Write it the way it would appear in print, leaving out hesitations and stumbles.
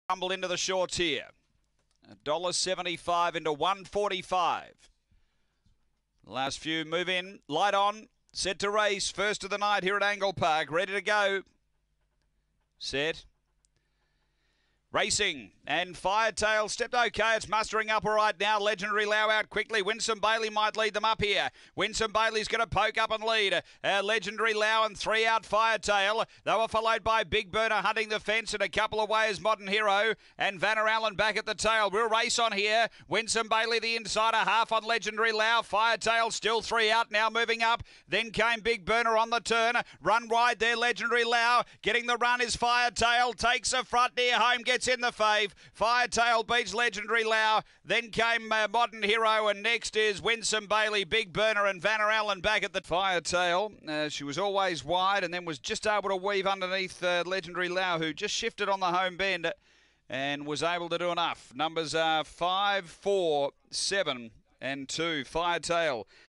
Rumble into the shorts here. $1.75 into $1.45. Last few move in. Light on. Set to race. First of the night here at Angle Park. Ready to go. Set. Racing and Firetail stepped okay. It's mustering up all right now. Legendary Lau out quickly. Winsome Bailey might lead them up here. Winsome Bailey's going to poke up and lead. Legendary Lau and 3 out Firetail. They were followed by Big Burner hunting the fence and a couple of ways Modern Hero and Vanna Allen back at the tail. We'll race on here. Winsome Bailey the insider, half on Legendary Lau. Firetail still 3 out now moving up. Then came Big Burner on the turn. Run wide there Legendary Lau. Getting the run is Firetail. Takes a front near home. Gets in the fave. Firetail beats Legendary Lau. Then came Modern Hero, and next is Winsome Bailey, Big Burner, and Vanna Allen back at the Firetail. She was always wide and then was just able to weave underneath Legendary Lau, who just shifted on the home bend and was able to do enough. Numbers are 5, 4, 7, and 2. Firetail